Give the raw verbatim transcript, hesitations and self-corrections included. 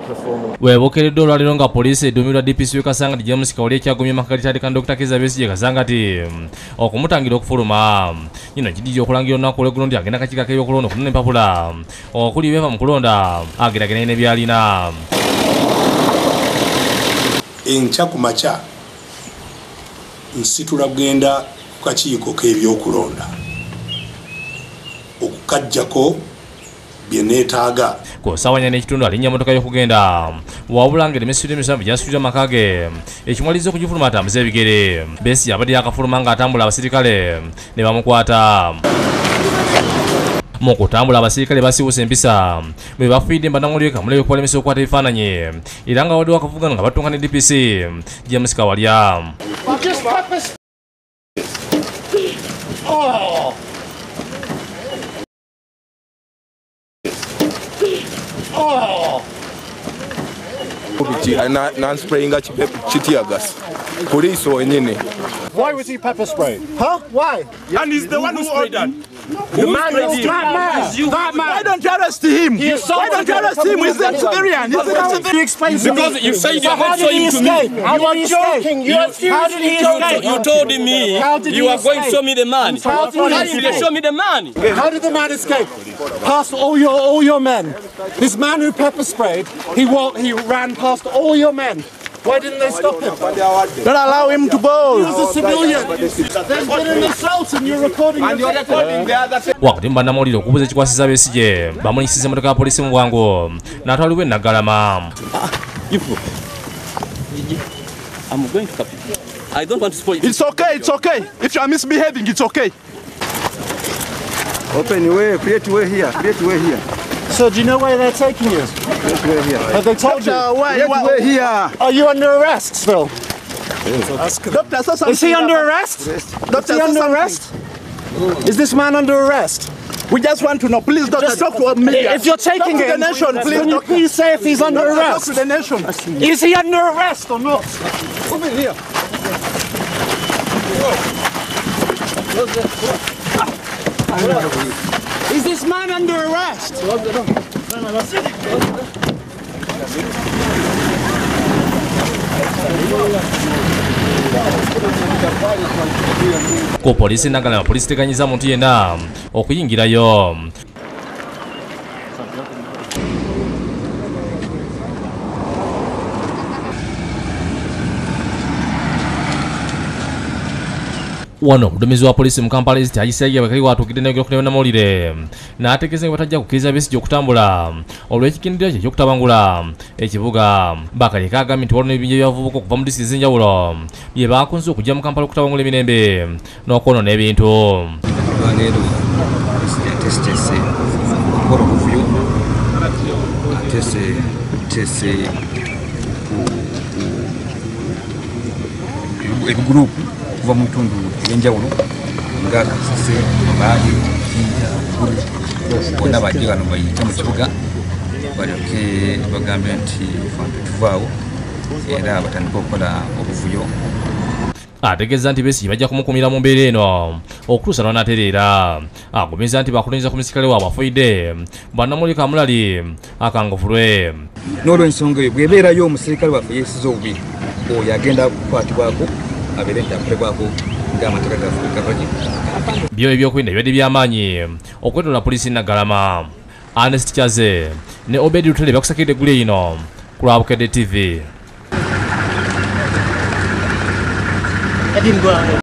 performance. Webokeredde olwaliro nga poliisi edduumirwa D P C Kasanga James Kawulye kyagumye makalitandika Doctor Kizza Besigye Kasanga ati okumutangira okufuluma nyino kidijja okulangira olunaku olw'eggulo nti agenda akakiiko k'ebyokulonda okunona empapula okuli byeva mu kulonda ageraganya ne byalina. Enkya ku makya nsitula kugenda ku kakiiko k'ebyokulonda okukajjako bye neetaaga. Ku ssaawa n'ekitundu alinnya motoka y'okugenda wabula ng'emisitule emisanvu gyasitulira amaka ge ekimwaliza okugifuluma atambuza ebigere. Besigye abadde yakafuluma ng'atambula abasirikale ne bamukwata. Mu kutambula abasirikale basiiwusa empisa bwe bafiidde Mbanaamulire Kamulye okubalemesa okukwata ebifaananyi era nga wadde wakavugano nga batunga ne D P C James Kawulye. Oh! Non-spraying a chitiagas. Police or anything. Why was he pepper sprayed? Huh? Why? And he's the one who sprayed that. The man is that man. That man. Why don't you arrest him? Why don't you arrest him? He's a civilian. He's a civilian. Explain Because you said you how did he escape? You are joking. You How did he escape? You told me you are going to show me the money. How did he escape? Show me the money. How did the man escape? Past all your all your men. This man who pepper sprayed, he walked, he ran past all your men. Why didn't they stop him? Don't allow him to go. He was a civilian. There's been an assault and you're recording. And you're recording the other thing. Wakati Mbanaamulire okubuza ekikwasiza Besigye bamunyisiza emmotoka ya poliisi mu bwangu n'atwalibwa e Naggalama. I'm going to cap you. I don't want to spoil it. It's okay, it's okay. If you are misbehaving, it's okay. Open way, create way here, create way here. So do you know where they're taking you? Create way here. Have they told you? Create way here. Are you under arrest still? Doctor, say something. Is he under arrest? Doctor, Is he under arrest? Is this man under arrest? We just want to know. Please, doctor, Just talk to us. If you're taking Talk to him, the nation, please. can you please say if he's under Talk arrest? to the nation. Is he under arrest or not? Come in here. Is this man under arrest? Ku poliisi Naggalama poliisi teganyiza muntu yenna okuyingirayo. Wano omuduumizi wa poliisi mu Kampala East Ayisaya bakali watuukidde n'ayogera ku Mbanaamulire n'ategeeza nga batajja kukkiriza Besigye okutambula olw'ekikindiro kye eky'okutabangula ekibuga. Bakali kaagambye nti waliwo n'ebibinja by'abavubuka okuva mu disitulikiti ez'enjawulo bye baakunze okujja mu Kampala okutabangula emirembe n'okwonoona ebintu. Leero yatesitese okukola obuvuyo atese tese ebigurupu kuva mu bitundu ebyenjawulo nga Kasese, Mabaale, Jinja, Bugulu bonna bajje bano bayite mu kibuga balyoke bagambe nti fantu tuvaawo era batandika okukola obuvuyo. Ategeeza nti Besigye bajja kumukumira mu mbeera eno okutuusa lw'anaatereera. Agumizza nti bakulonyiza ku musirikale waabwe afiidde Mbanaamulire Kamulye akanguvulwe. N'olw'ensonga eyo bw'ebeerayo omusirikale waffe yeesiza obubi oyo agenda kukwatibwako abeere nti akolebwako ng'amateeka gaffe gabagi. Byo ebyokwerinda bibadde by'amaanyi okwetooloola poliisi Naggalama. Ernest Kyaze ne Obedi Lutale bakusakidde eggulu eno ku Lwabukedde T V.